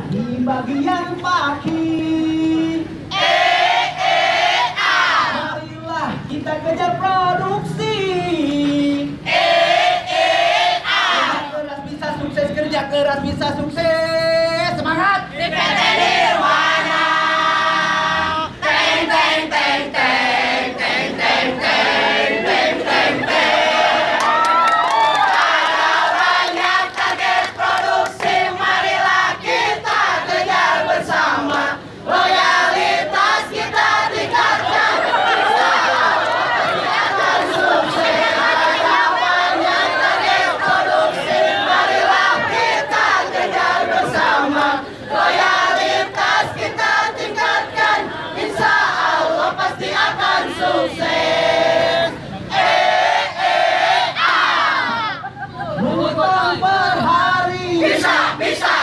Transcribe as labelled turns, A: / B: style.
A: Di bagian pagi. Marilah kita kejar produksi. Kerja keras bisa sukses, kerja keras bisa sukses. Semangat!
B: Di PT Nirwana. Teng teng teng teng teng teng teng teng teng teng. Ada banyak target produksi, marilah kita kejar bersama. Loyalitas kita tingkatkan, kita akan sukses. Ada banyak target produksi, marilah kita kejar bersama. Loyalitas kita tingkatkan, insya Allah pasti akan sukses.
A: Mengutung per hari.
B: Bisa, bisa,